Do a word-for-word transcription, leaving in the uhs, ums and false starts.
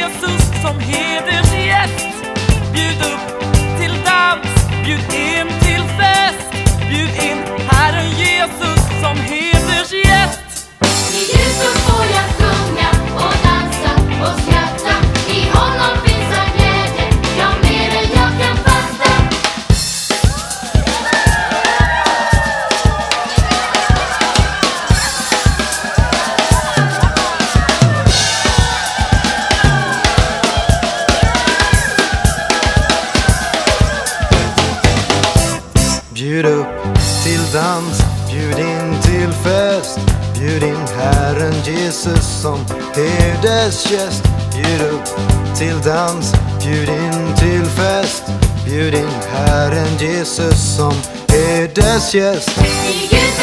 Jesus som hedersgäst. Bjud upp till dans, bjud in till fest. Bjud in Herren Jesus som hedersgäst. I Jesus får jag sjunga och dansa och skratta. I honom finns all glädje, ja mer än jag kan fatta. Bjud upp till dans, bjud in till fest. Bjud in Herren Jesus som hedersgäst. Bjud upp till dans, bjud in till fest. Bjud in Herren Jesus som hedersgäst. I Gud